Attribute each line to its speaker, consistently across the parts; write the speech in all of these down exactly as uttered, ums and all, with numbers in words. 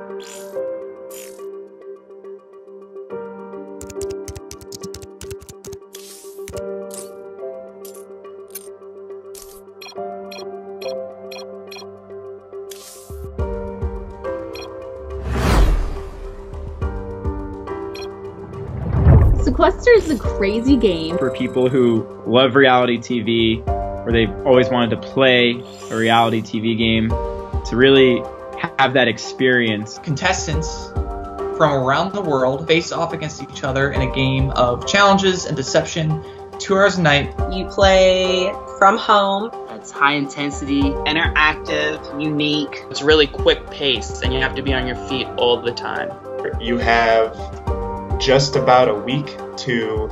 Speaker 1: Sequester is a crazy game
Speaker 2: for people who love reality T V, or they've always wanted to play a reality T V game, to really have that experience.
Speaker 3: Contestants from around the world face off against each other in a game of challenges and deception, two hours a night.
Speaker 4: You play from home.
Speaker 5: It's high intensity, interactive, unique.
Speaker 6: It's really quick paced and you have to be on your feet all the time.
Speaker 7: You have just about a week to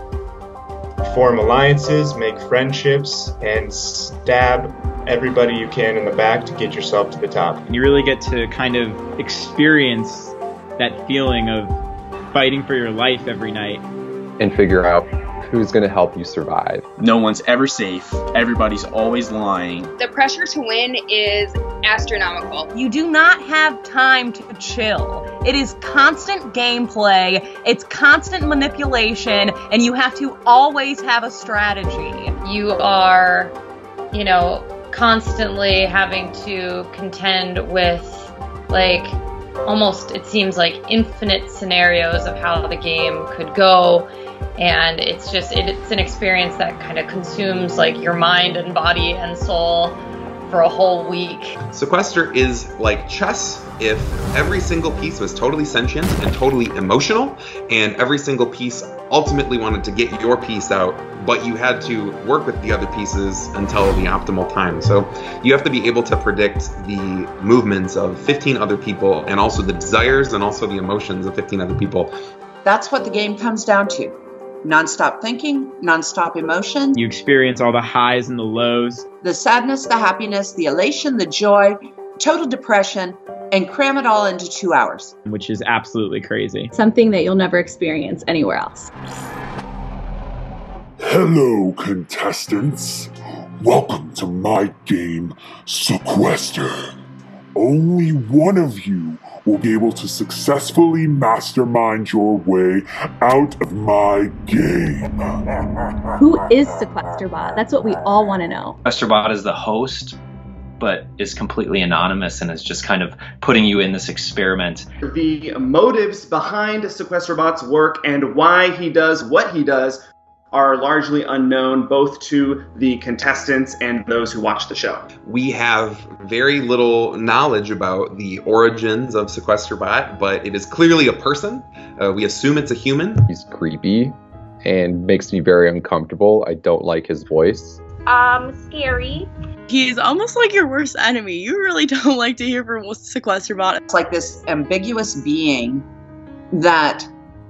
Speaker 7: form alliances, make friendships, and stab everybody you can in the back to get yourself to the top.
Speaker 2: And you really get to kind of experience that feeling of fighting for your life every night.
Speaker 8: And figure out who's going to help you survive.
Speaker 9: No one's ever safe. Everybody's always lying.
Speaker 10: The pressure to win is astronomical.
Speaker 11: You do not have time to chill. It is constant gameplay, it's constant manipulation, and you have to always have a strategy.
Speaker 12: You are, you know, constantly having to contend with, like, almost, it seems like, infinite scenarios of how the game could go. And it's just, it, it's an experience that kind of consumes like your mind and body and soul for a whole week.
Speaker 13: Sequester is like chess if every single piece was totally sentient and totally emotional, and every single piece ultimately wanted to get your piece out, but you had to work with the other pieces until the optimal time. So you have to be able to predict the movements of fifteen other people, and also the desires and also the emotions of fifteen other people.
Speaker 14: That's what the game comes down to. Non-stop thinking, non-stop emotion.
Speaker 2: You experience all the highs and the lows.
Speaker 14: The sadness, the happiness, the elation, the joy, total depression, and cram it all into two hours.
Speaker 2: Which is absolutely crazy.
Speaker 1: Something that you'll never experience anywhere else.
Speaker 15: Hello, contestants. Welcome to my game, Sequester. Only one of you will be able to successfully mastermind your way out of my game.
Speaker 1: Who is Sequesterbot? That's what we all want to know.
Speaker 16: Sequesterbot is the host, but is completely anonymous and is just kind of putting you in this experiment.
Speaker 17: The motives behind Sequesterbot's work and why he does what he does are largely unknown both to the contestants and those who watch the show.
Speaker 13: We have very little knowledge about the origins of Sequesterbot, but it is clearly a person. Uh, we assume it's a human.
Speaker 8: He's creepy and makes me very uncomfortable. I don't like his voice.
Speaker 4: Um, scary.
Speaker 18: He's almost like your worst enemy. You really don't like to hear from Sequesterbot.
Speaker 14: It's like this ambiguous being that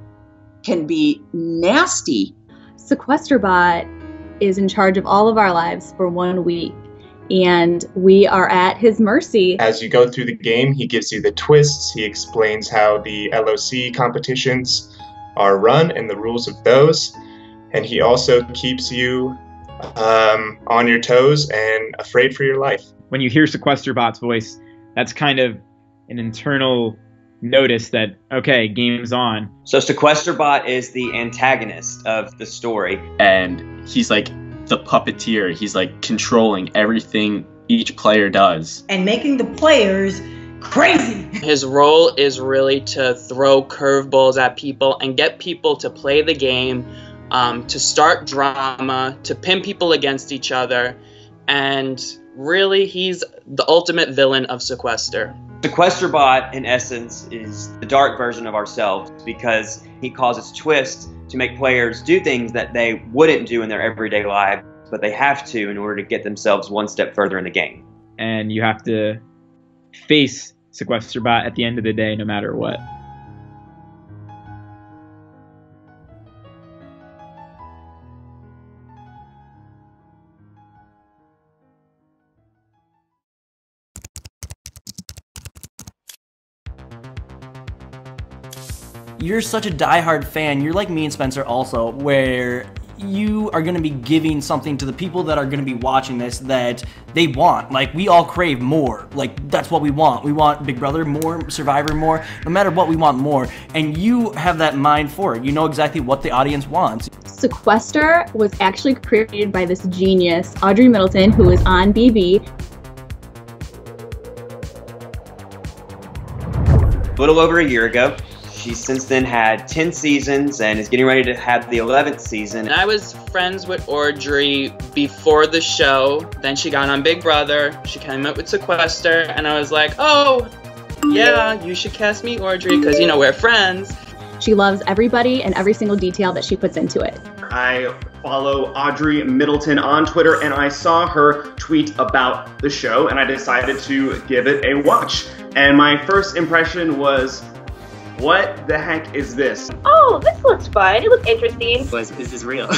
Speaker 14: can be nasty.
Speaker 1: Sequesterbot is in charge of all of our lives for one week, and we are at his mercy.
Speaker 7: As you go through the game, he gives you the twists, he explains how the L O C competitions are run and the rules of those, and he also keeps you um, on your toes and afraid for your life.
Speaker 2: When you hear Sequesterbot's voice, that's kind of an internal notice that, okay, game's on.
Speaker 19: So Sequesterbot is the antagonist of the story.
Speaker 9: And he's like the puppeteer. He's like controlling everything each player does.
Speaker 4: And making the players crazy.
Speaker 6: His role is really to throw curveballs at people and get people to play the game, um, to start drama, to pin people against each other, and really he's the ultimate villain of Sequester.
Speaker 19: Sequesterbot, in essence, is the dark version of ourselves because he causes twists to make players do things that they wouldn't do in their everyday life, but they have to in order to get themselves one step further in the game.
Speaker 2: And you have to face Sequesterbot at the end of the day, no matter what.
Speaker 20: You're such a diehard fan. You're like me and Spencer also, where you are going to be giving something to the people that are going to be watching this that they want. Like, we all crave more. Like, that's what we want. We want Big Brother more, Survivor more, no matter what, we want more. And you have that mind for it. You know exactly what the audience wants.
Speaker 1: Sequester was actually created by this genius, Audrey Middleton, who is on B B.
Speaker 19: A little over a year ago. She's since then had ten seasons and is getting ready to have the eleventh season.
Speaker 6: And I was friends with Audrey before the show. Then she got on Big Brother. She came up with Sequester, and I was like, oh, yeah, you should cast me, Audrey, because, you know, we're friends.
Speaker 1: She loves everybody and every single detail that she puts into it.
Speaker 17: I follow Audrey Middleton on Twitter, and I saw her tweet about the show, and I decided to give it a watch. And my first impression was, what the heck is this?
Speaker 4: Oh, this looks fun. It looks interesting.
Speaker 5: Was is this real?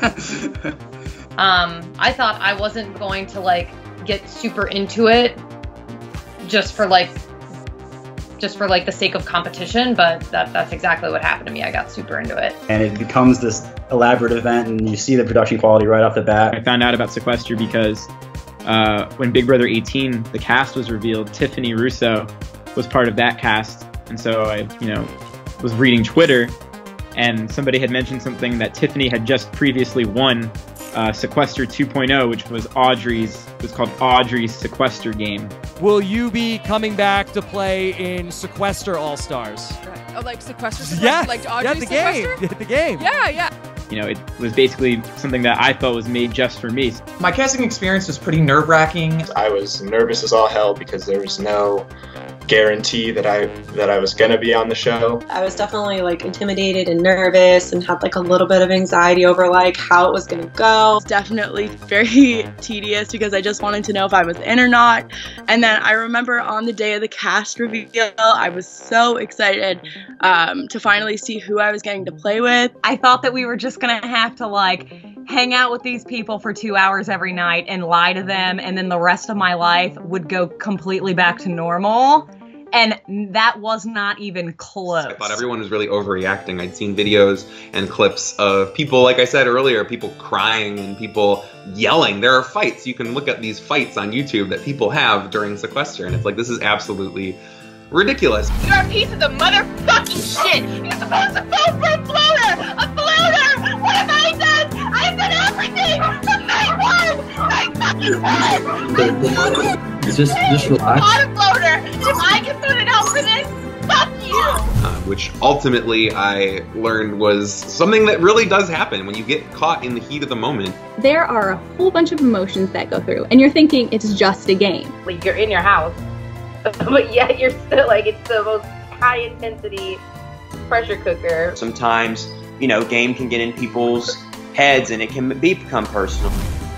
Speaker 12: um, I thought I wasn't going to like get super into it just for like just for like the sake of competition, but that that's exactly what happened to me. I got super into it.
Speaker 21: And it becomes this elaborate event, and you see the production quality right off the bat.
Speaker 2: I found out about Sequester because uh, when Big Brother eighteen, the cast was revealed, Tiffany Russo was part of that cast. And so I, you know, was reading Twitter, and somebody had mentioned something that Tiffany had just previously won uh, Sequester two point oh, which was Audrey's, it was called Audrey's Sequester game.
Speaker 22: Will you be coming back to play in Sequester All-Stars?
Speaker 23: Oh, like Sequester? Sequester?
Speaker 22: Yes,
Speaker 23: Like
Speaker 22: yeah,
Speaker 23: Audrey's
Speaker 22: the game,
Speaker 23: Sequester?
Speaker 22: the game.
Speaker 23: Yeah, yeah.
Speaker 2: You know, it was basically something that I felt was made just for me.
Speaker 3: My casting experience was pretty nerve-wracking.
Speaker 7: I was nervous as all hell because there was no guarantee that I that I was gonna be on the show.
Speaker 24: I was definitely like intimidated and nervous and had like a little bit of anxiety over like how it was gonna go.
Speaker 18: It's definitely very tedious because I just wanted to know if I was in or not. And then I remember on the day of the cast reveal, I was so excited um, to finally see who I was getting to play with.
Speaker 11: I thought that we were just gonna have to like hang out with these people for two hours every night and lie to them, and then the rest of my life would go completely back to normal. And that was not even close.
Speaker 13: I thought everyone was really overreacting. I'd seen videos and clips of people, like I said earlier, people crying and people yelling. There are fights. You can look at these fights on YouTube that people have during Sequester, and it's like, this is absolutely ridiculous.
Speaker 10: You're a piece of the motherfucking shit! You're supposed to vote for a floater! A floater! What have I done? I've done everything! From night one! I fucking won!
Speaker 21: Just, just relax.
Speaker 10: I'm not a floater! If I can put it out for this, fuck you!
Speaker 13: Uh, which ultimately I learned was something that really does happen when you get caught in the heat of the moment.
Speaker 1: There are a whole bunch of emotions that go through, and you're thinking it's just a game.
Speaker 4: Like you're in your house, but yet you're still like, it's the most high intensity pressure cooker.
Speaker 19: Sometimes, you know, game can get in people's heads and it can be, become personal.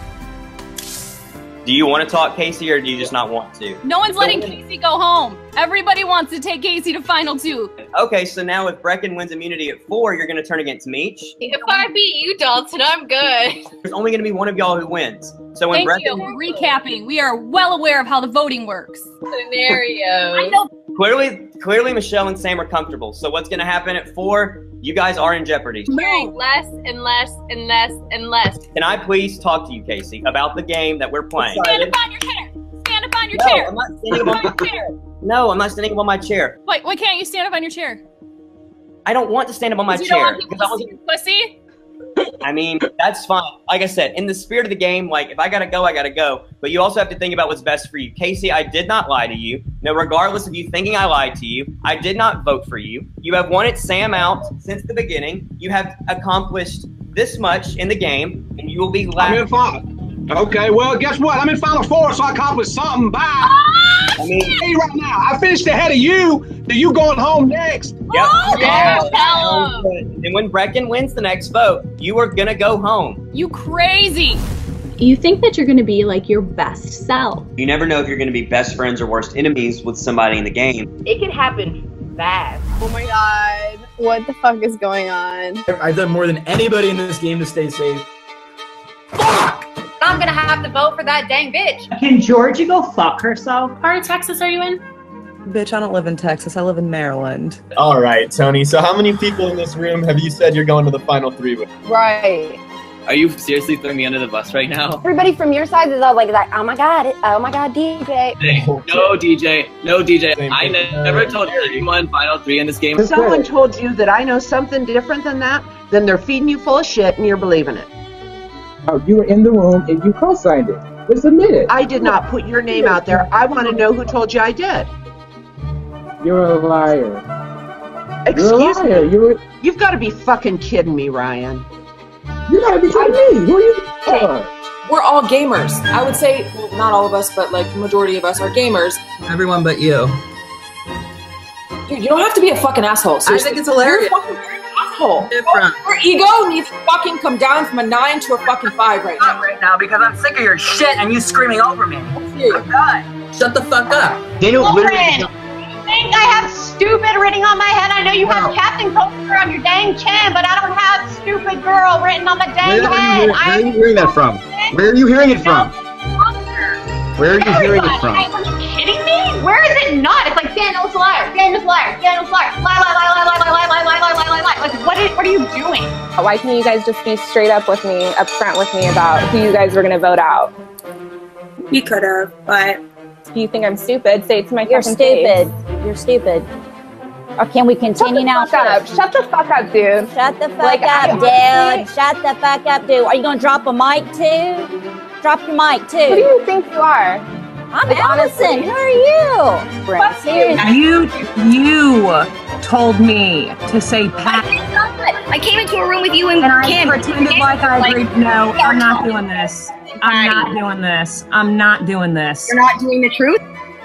Speaker 19: Do you want to talk, Casey, or do you just not want to?
Speaker 25: No one's letting Casey go home. Everybody wants to take Casey to final two.
Speaker 19: Okay, so now if Brecken wins immunity at four, you're going to turn against Meech.
Speaker 25: If I beat you, Dalton, I'm good.
Speaker 19: There's only going to be one of y'all who wins. So when
Speaker 25: Thank
Speaker 19: Brecken...
Speaker 25: you. Recapping, we are well aware of how the voting works. Scenarios. I know.
Speaker 19: Clearly, clearly, Michelle and Sam are comfortable. So what's going to happen at four? You guys are in jeopardy.
Speaker 25: Hearing less and less and less and less.
Speaker 19: Can I please talk to you, Casey, about the game that we're playing?
Speaker 25: Stand up on your chair. Stand up on your
Speaker 19: no,
Speaker 25: chair.
Speaker 19: I'm not standing up on my chair. No, I'm not standing up on my chair.
Speaker 25: Wait, why can't you stand up on your chair?
Speaker 19: I don't want to stand up on my
Speaker 25: you
Speaker 19: chair.
Speaker 25: You don't want people to
Speaker 19: I
Speaker 25: see your pussy?
Speaker 19: I mean, that's fine. Like I said, in the spirit of the game, like, if I gotta go, I gotta go. But you also have to think about what's best for you. Casey, I did not lie to you. No, regardless of you thinking I lied to you, I did not vote for you. You have wanted Sam out since the beginning. You have accomplished this much in the game, and you will be last.
Speaker 26: I'm in final. Okay, well, guess what? I'm in final four, so I accomplished something. Bye.
Speaker 19: I mean,
Speaker 26: hey, right now, I finished ahead of you. Then you going home next?
Speaker 19: Yep.
Speaker 25: Oh, yeah, tell
Speaker 19: him. And when Brecken wins the next vote, you are gonna go home.
Speaker 25: You crazy.
Speaker 1: You think that you're going to be like your best self.
Speaker 19: You never know if you're gonna be best friends or worst enemies with somebody in the game.
Speaker 4: It can happen fast.
Speaker 27: Oh my god. What the fuck is going on?
Speaker 21: I've done more than anybody in this game to stay safe.
Speaker 10: I'm gonna have to vote for that dang bitch.
Speaker 28: Can Georgia go fuck herself?
Speaker 10: What part of Texas are you in?
Speaker 29: Bitch, I don't live in Texas. I live in Maryland.
Speaker 7: All right, Tony. So how many people in this room have you said you're going to the final three with?
Speaker 27: Right.
Speaker 6: Are you seriously throwing me under the bus right now?
Speaker 8: Everybody from your side is all like that. Oh my god! Oh my god, D J.
Speaker 6: No, D J. No, D J. I never told anyone Final Three in this game.
Speaker 9: If someone told you that I know something different than that, then they're feeding you full of shit and you're believing it.
Speaker 14: Oh, you were in the room and you co-signed it. Just admit it.
Speaker 9: I did not put your name out there. I want to know who told you I did.
Speaker 14: You're a liar.
Speaker 9: Excuse
Speaker 14: You're a liar.
Speaker 9: me.
Speaker 14: You're...
Speaker 9: You've got to be fucking kidding me, Ryan.
Speaker 14: You gotta be kidding me. Who are you for?
Speaker 15: We're all gamers. I would say, well, not all of us, but like the majority of us are gamers.
Speaker 6: Everyone but you.
Speaker 15: Dude, you don't have to be a fucking asshole. Seriously.
Speaker 6: I think it's hilarious.
Speaker 15: You're a fucking asshole.
Speaker 6: Different.
Speaker 15: Your ego needs to fucking come down from a nine to a fucking five right now.
Speaker 6: Not right now because I'm sick of your shit and you screaming over me. I'm done. Shut the fuck up.
Speaker 9: Daniel
Speaker 10: literally. I think I have stupid written on my head. I know you have Captain Coaster on your dang chin, but I don't have stupid girl written on my dang
Speaker 16: Where,
Speaker 10: head.
Speaker 16: where, where are you hearing that from? Where are you hearing it from? Where are you hearing it from?
Speaker 10: Are you kidding me? Where is it not? It's like Daniel's a liar. Daniel's a liar. Daniel's a liar. Lie, lie, lie, lie, lie, lie, lie, lie, lie, lie, lie, lie, lie. Like, what are, what are you doing?
Speaker 27: Why can't you guys just be straight up with me, upfront with me about who you guys were gonna vote out?
Speaker 24: We could have, but
Speaker 27: if you think I'm stupid, say it to my
Speaker 17: You're
Speaker 27: fucking
Speaker 17: stupid.
Speaker 27: face.
Speaker 17: You're stupid. Or can we continue now?
Speaker 27: Shut up. Shut the fuck up, dude.
Speaker 17: Shut the fuck
Speaker 27: Like,
Speaker 17: up,
Speaker 27: I-
Speaker 17: dude. Shut the fuck up, dude. Are you gonna drop a mic too? Drop your mic too.
Speaker 27: Who do you think you are?
Speaker 17: I'm
Speaker 27: Like,
Speaker 17: Allison.
Speaker 27: honestly.
Speaker 17: Who are you? Brent, seriously.
Speaker 11: You, you told me to say Pat.
Speaker 10: I came into a room with you and,
Speaker 11: And I
Speaker 10: Kim.
Speaker 11: pretended like I agreed. No, I'm not doing this. I'm not doing this. I'm not doing this.
Speaker 10: You're not doing the truth?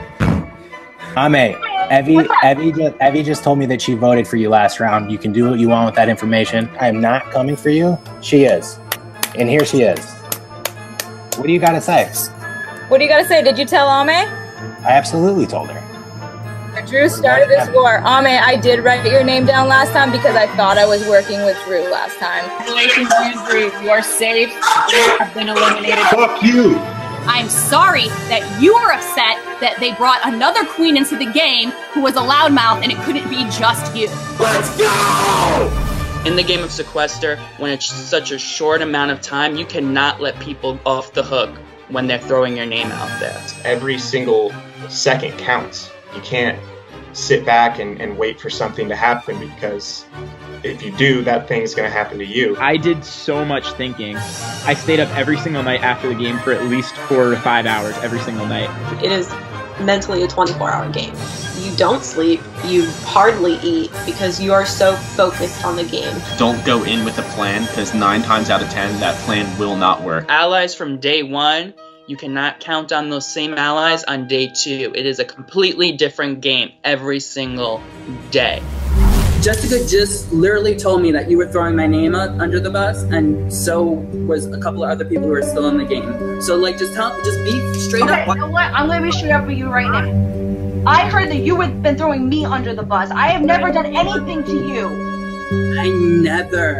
Speaker 20: Ame, Evie, Evie, just, Evie just told me that she voted for you last round. You can do what you want with that information. I am not coming for you. She is. And here she is. What do you got to say?
Speaker 15: What do you gotta say? Did you tell Ame?
Speaker 20: I absolutely told her.
Speaker 15: Drew started this war. Ame, I did write your name down last time because I thought I was working with Drew last time.
Speaker 25: Congratulations to you, Drew. You are safe. You have been eliminated.
Speaker 16: Fuck you.
Speaker 25: I'm sorry that you are upset that they brought another queen into the game who was a loudmouth and it couldn't be just you.
Speaker 16: Let's go!
Speaker 5: In the game of Sequester, when it's such a short amount of time, you cannot let people off the hook when they're throwing your name out there.
Speaker 7: Every single second counts. You can't sit back and, and wait for something to happen, because if you do, that thing's going to happen to you.
Speaker 2: I did so much thinking. I stayed up every single night after the game for at least four to five hours every single night.
Speaker 24: It is mentally a twenty-four hour game. You don't sleep, you hardly eat because you are so focused on the game.
Speaker 23: Don't go in with a plan, because nine times out of ten, that plan will not work.
Speaker 5: Allies from day one, you cannot count on those same allies on day two. It is a completely different game every single day.
Speaker 30: Jessica just literally told me that you were throwing my name up under the bus, and so was a couple of other people who are still in the game. So like, just tell, just be straight
Speaker 10: Okay,
Speaker 30: up.
Speaker 10: you know what? I'm gonna be straight up with you right now. I heard that you have been throwing me under the bus. I have never done anything to you.
Speaker 30: I never.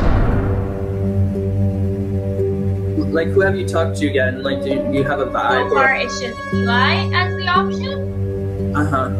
Speaker 30: Like, who have you talked to again? Like, do you have a vibe?
Speaker 31: So far, it's just Eli as the option.
Speaker 30: Uh huh.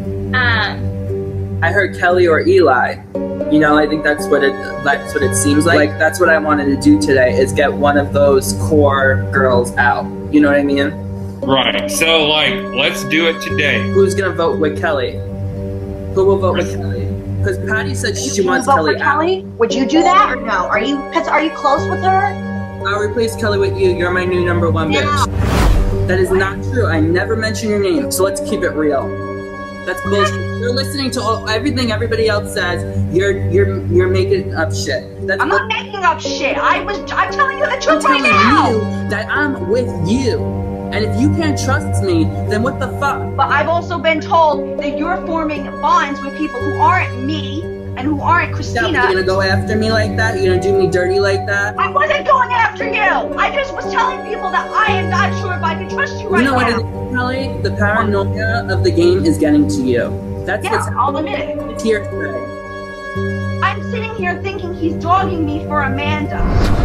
Speaker 31: Um,
Speaker 30: I heard Kelly or Eli. You know, I think that's what it that's what it seems like. Like, that's what I wanted to do today, is get one of those core girls out. You know what I mean?
Speaker 32: Right. So, like, let's do it today.
Speaker 30: Who's gonna vote with Kelly? Who will vote with Kelly? Because Patty said she wants
Speaker 10: vote
Speaker 30: Kelly
Speaker 10: for
Speaker 30: out.
Speaker 10: Kelly? Would you do that or no? Are you cause are you close with her?
Speaker 30: I'll replace Kelly with you. You're my new number one bitch. That is not true. I never mentioned your name, so let's keep it real. That's bullshit. You're listening to all, everything everybody else says. You're you're you're making up shit. That's
Speaker 10: I'm not making up shit. I was I'm telling you the truth right
Speaker 30: telling
Speaker 10: now.
Speaker 30: you that I'm with you. And if you can't trust me, then what the fuck?
Speaker 10: But I've also been told that you're forming bonds with people who aren't me and who aren't Christina.
Speaker 30: You're gonna go after me like that? You're gonna do me dirty like that?
Speaker 10: I wasn't going after you. I just was telling people that I am not sure if I can trust you right
Speaker 30: You know
Speaker 10: now.
Speaker 30: what it is, Kelly? The paranoia of the game is getting to you. That's
Speaker 10: Yeah,
Speaker 30: what's
Speaker 10: I'll admit it.
Speaker 30: It's here today.
Speaker 10: I'm sitting here thinking he's dogging me for Amanda.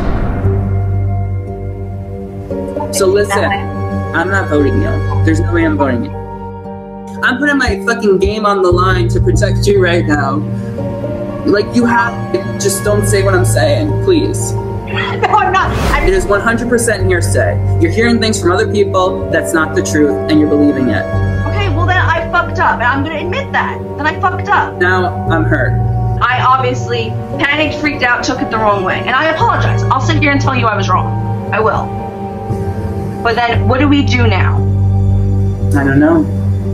Speaker 30: So listen, I'm not voting you. There's no way I'm voting you. I'm putting my fucking game on the line to protect you right now. Like, you have, just don't say what I'm saying, please.
Speaker 27: No, I'm not. I'm
Speaker 30: It is one hundred percent hearsay. You're hearing things from other people that's not the truth, and you're believing it.
Speaker 27: Okay, well then I fucked up, and I'm gonna admit that. Then I fucked up.
Speaker 30: Now I'm hurt.
Speaker 27: I obviously panicked, freaked out, took it the wrong way, and I apologize. I'll sit here and tell you I was wrong. I will. But then, what do we do now?
Speaker 30: I don't know.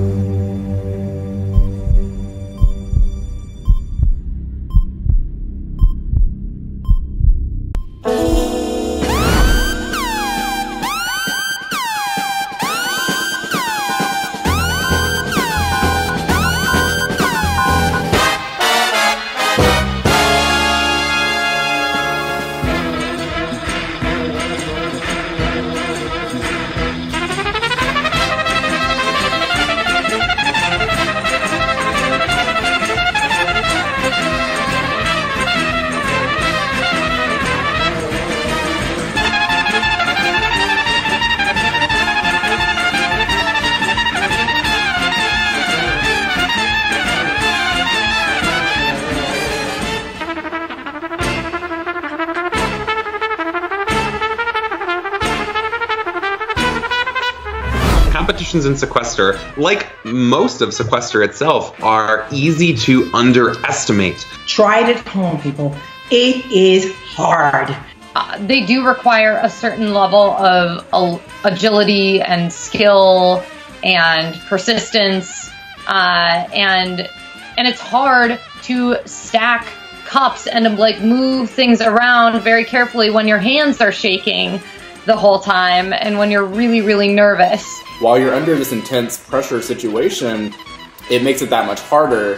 Speaker 1: Competitions in Sequester, like most of Sequester itself, are easy to underestimate.
Speaker 3: Try it at home, people. It is hard.
Speaker 11: Uh, they do require a certain level of uh, agility and skill and persistence, uh, and and it's hard to stack cups and like move things around very carefully when your hands are shaking the whole time and when you're really, really nervous.
Speaker 4: While you're under this intense pressure situation, it makes it that much harder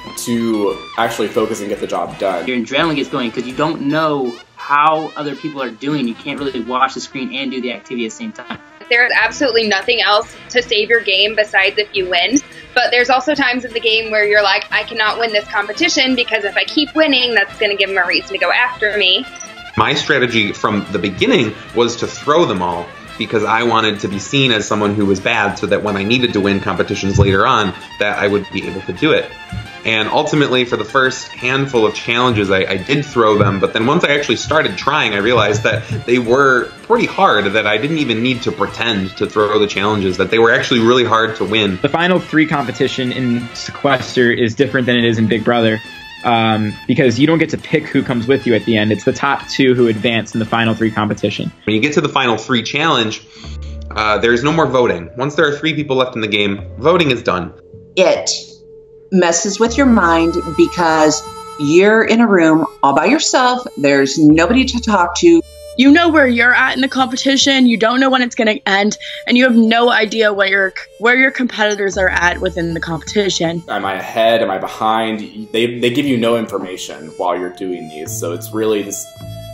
Speaker 4: to actually focus and get the job done.
Speaker 12: Your adrenaline gets going because you don't know how other people are doing. You can't really watch the screen and do the activity at the same time.
Speaker 13: There's absolutely nothing else to save your game besides if you win. But there's also times in the game where you're like, I cannot win this competition because if I keep winning, that's going to give them a reason to go after me.
Speaker 1: My strategy from the beginning was to throw them all, because I wanted to be seen as someone who was bad so that when I needed to win competitions later on, that I would be able to do it. And ultimately, for the first handful of challenges, I, I did throw them, but then once I actually started trying, I realized that they were pretty hard, that I didn't even need to pretend to throw the challenges, that they were actually really hard to win.
Speaker 2: The final three competition in Sequester is different than it is in Big Brother. Um, because you don't get to pick who comes with you at the end. It's the top two who advance in the final three competition.
Speaker 1: When you get to the final three challenge, uh, there's no more voting. Once there are three people left in the game, voting is done.
Speaker 9: It messes with your mind because you're in a room all by yourself. There's nobody to talk to.
Speaker 18: You know where you're at in the competition, you don't know when it's going to end, and you have no idea where your where your competitors are at within the competition.
Speaker 4: Am I ahead? Am I behind? They, they give you no information while you're doing these, so it's really this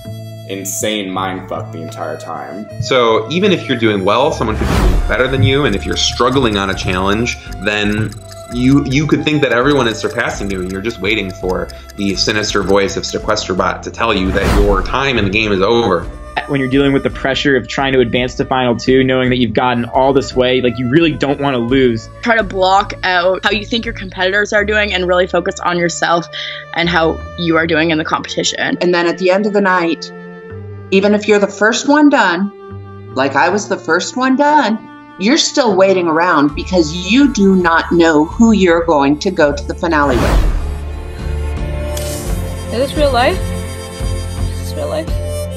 Speaker 4: insane mindfuck the entire time.
Speaker 1: So even if you're doing well, someone could be doing better than you, and if you're struggling on a challenge, then you you could think that everyone is surpassing you, and you're just waiting for the sinister voice of Sequesterbot to tell you that your time in the game is over.
Speaker 2: When you're dealing with the pressure of trying to advance to Final Two, knowing that you've gotten all this way, like you really don't want to lose.
Speaker 18: Try to block out how you think your competitors are doing and really focus on yourself and how you are doing in the competition.
Speaker 9: And then at the end of the night, even if you're the first one done, like I was the first one done, you're still waiting around because you do not know who you're going to go to the finale with.
Speaker 15: Is this real life? Is this real life?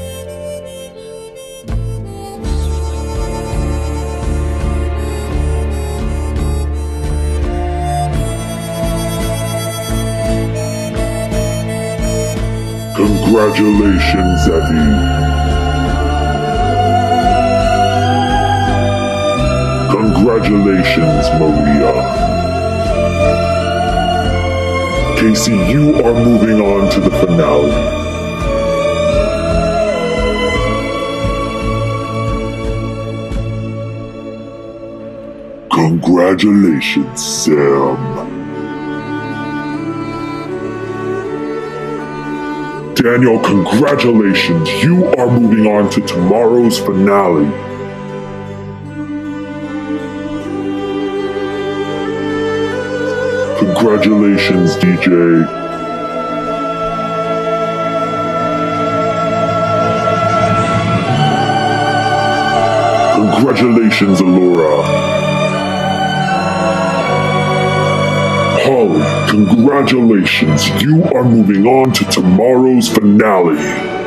Speaker 19: Congratulations, Evie. Congratulations, Maria. Casey, you are moving on to the finale. Congratulations, Sam. Daniel, congratulations. You are moving on to tomorrow's finale. Congratulations, D J. Congratulations, Allura. Holly, congratulations. You are moving on to tomorrow's finale.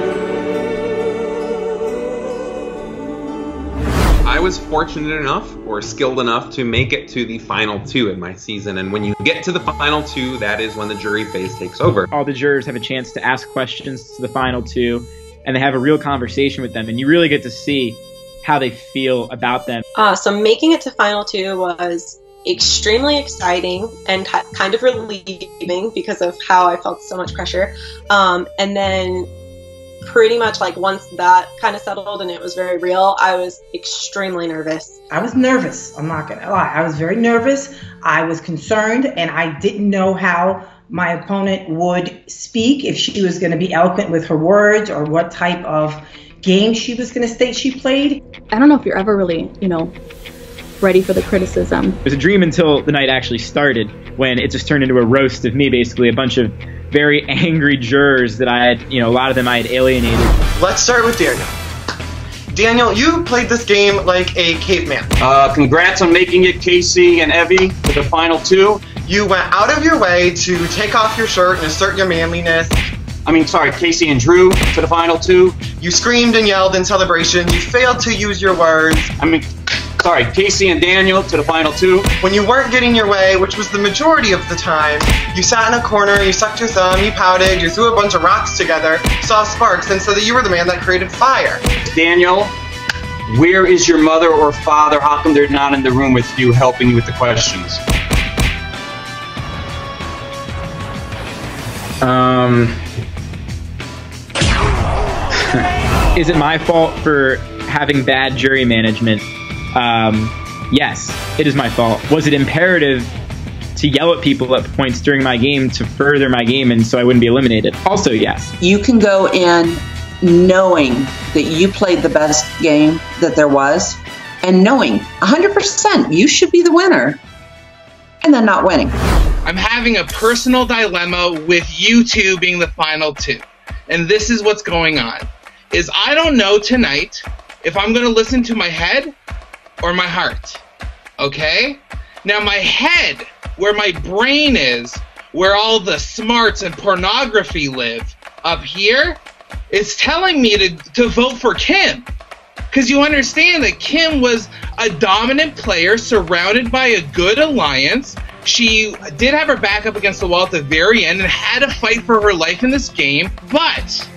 Speaker 1: I was fortunate enough or skilled enough to make it to the final two in my season, and when you get to the final two, that is when the jury phase takes over.
Speaker 2: All the jurors have a chance to ask questions to the final two, and they have a real conversation with them, and you really get to see how they feel about them.
Speaker 24: Uh, so making it to final two was extremely exciting and kind of relieving because of how I felt so much pressure. Um, and then pretty much like once that kind of settled and it was very real, I was extremely nervous.
Speaker 3: I was nervous. I'm not gonna lie. I was very nervous. I was concerned, and I didn't know how my opponent would speak, if she was going to be eloquent with her words or what type of game she was going to state she played.
Speaker 6: I don't know if you're ever really, you know, ready for the criticism.
Speaker 2: It was a dream until the night actually started, when it just turned into a roast of me, basically. A bunch of very angry jurors that I had, you know, a lot of them I had alienated.
Speaker 8: Let's start with Daniel. Daniel, you played this game like a caveman.
Speaker 14: Uh, congrats on making it, Casey and Evie, to the final two.
Speaker 8: You went out of your way to take off your shirt and assert your manliness.
Speaker 14: I mean, sorry, Casey and Drew to the final two.
Speaker 8: You screamed and yelled in celebration. You failed to use your words.
Speaker 14: I mean, sorry, Casey and Daniel to the final two.
Speaker 8: When you weren't getting your way, which was the majority of the time, you sat in a corner, you sucked your thumb, you pouted, you threw a bunch of rocks together, saw sparks, and said that you were the man that created fire.
Speaker 14: Daniel, where is your mother or father? How come they're not in the room with you helping you with the questions?
Speaker 2: Um, is it my fault for having bad jury management? Um, yes, it is my fault. Was it imperative to yell at people at points during my game to further my game and so I wouldn't be eliminated? Also, yes.
Speaker 9: You can go in knowing that you played the best game that there was, and knowing one hundred percent you should be the winner, and then not winning.
Speaker 16: I'm having a personal dilemma with you two being the final two. And this is what's going on. Is I don't know tonight if I'm going to listen to my head or my heart. Okay? Now my head, where my brain is, where all the smarts and pornography live, up here, is telling me to, to vote for Kim. Because you understand that Kim was a dominant player surrounded by a good alliance. She did have her back up against the wall at the very end and had to fight for her life in this game. But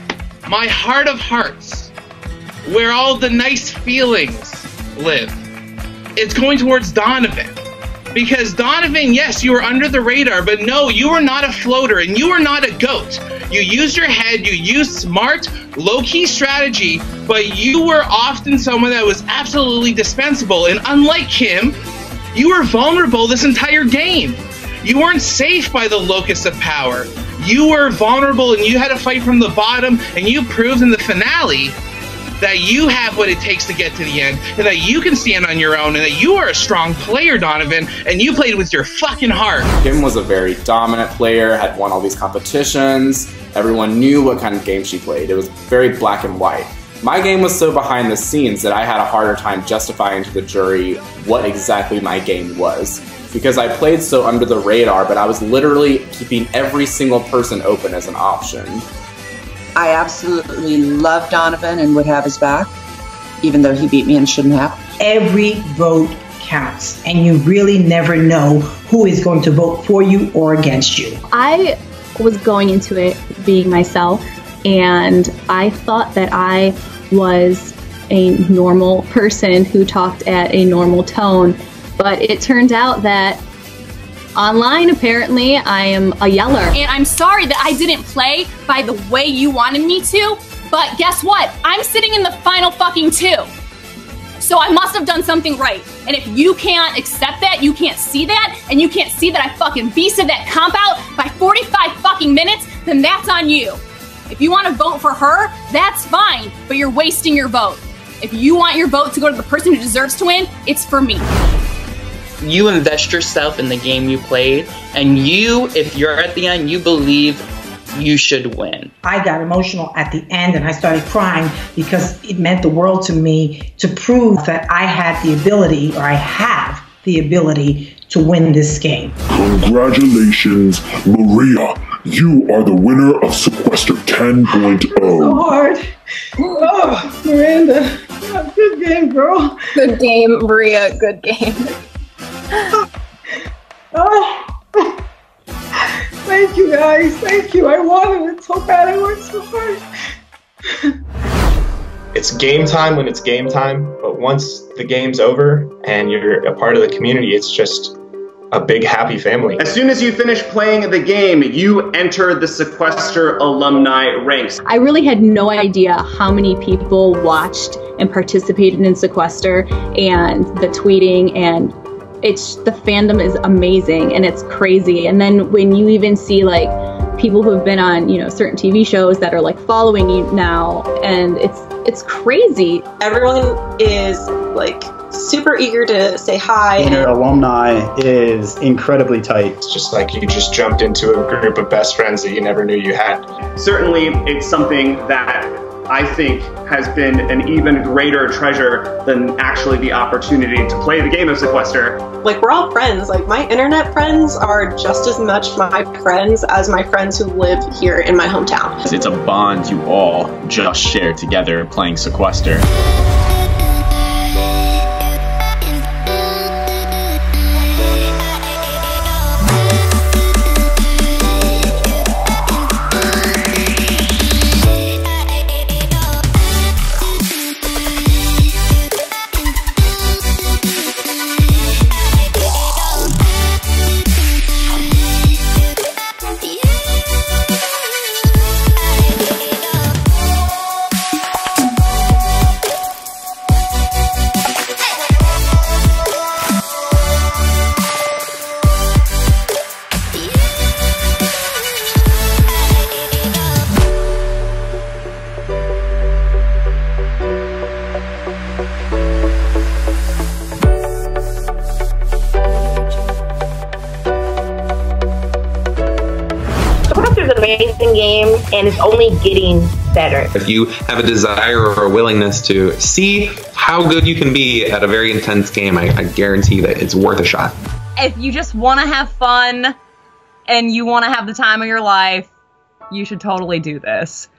Speaker 16: my heart of hearts, where all the nice feelings live, it's going towards Donovan. Because Donovan, yes, you were under the radar, but no, you were not a floater and you were not a goat. You used your head, you used smart, low-key strategy, but you were often someone that was absolutely dispensable. And unlike Kim, you were vulnerable this entire game. You weren't safe by the locus of power. You were vulnerable and you had to fight from the bottom, and you proved in the finale that you have what it takes to get to the end, and that you can stand on your own, and that you are a strong player, Donovan, and you played with your fucking heart.
Speaker 4: Kim was a very dominant player, had won all these competitions. Everyone knew what kind of game she played. It was very black and white. My game was so behind the scenes that I had a harder time justifying to the jury what exactly my game was. Because I played so under the radar, but I was literally keeping every single person open as an option.
Speaker 9: I absolutely love Donovan and would have his back, even though he beat me and shouldn't have.
Speaker 3: Every vote counts, and you really never know who is going to vote for you or against you.
Speaker 6: I was going into it being myself, and I thought that I was a normal person who talked at a normal tone, but it turned out that online, apparently, I am a yeller.
Speaker 10: And I'm sorry that I didn't play by the way you wanted me to, but guess what? I'm sitting in the final fucking two. So I must have done something right. And if you can't accept that, you can't see that, and you can't see that I fucking beasted that comp out by forty-five fucking minutes, then that's on you. If you want to vote for her, that's fine, but you're wasting your vote. If you want your vote to go to the person who deserves to win, it's for me.
Speaker 5: You invest yourself in the game you played, and you, if you're at the end, you believe you should win.
Speaker 3: I got emotional at the end and I started crying because it meant the world to me to prove that I had the ability, or I have the ability, to win this game.
Speaker 19: Congratulations, Maria. You are the winner of Sequester ten point
Speaker 3: So
Speaker 19: oh.
Speaker 3: hard. Oh, Miranda. Oh, good game, girl.
Speaker 6: Good game, Maria. Good game.
Speaker 3: Oh. Thank you, guys. Thank you. I wanted it so bad. I worked so hard.
Speaker 7: It's game time when it's game time, but once the game's over and you're a part of the community, it's just a big happy family.
Speaker 17: As soon as you finish playing the game, you enter the Sequester alumni ranks.
Speaker 6: I really had no idea how many people watched and participated in Sequester, and the tweeting, and it's the fandom is amazing and it's crazy. And then when you even see like people who have been on, you know, certain T V shows that are like following you now, and it's it's crazy.
Speaker 24: Everyone is like super eager to say hi.
Speaker 20: Your alumni is incredibly tight.
Speaker 7: It's just like you just jumped into a group of best friends that you never knew you had.
Speaker 17: Certainly, it's something that I think has been an even greater treasure than actually the opportunity to play the game of Sequester.
Speaker 24: Like, we're all friends. Like, my internet friends are just as much my friends as my friends who live here in my hometown.
Speaker 21: It's a bond you all just share together playing Sequester.
Speaker 22: Amazing game, and it's only getting better.
Speaker 1: If you have a desire or a willingness to see how good you can be at a very intense game, I, I guarantee that it's worth a shot.
Speaker 11: If you just want to have fun and you want to have the time of your life, you should totally do this.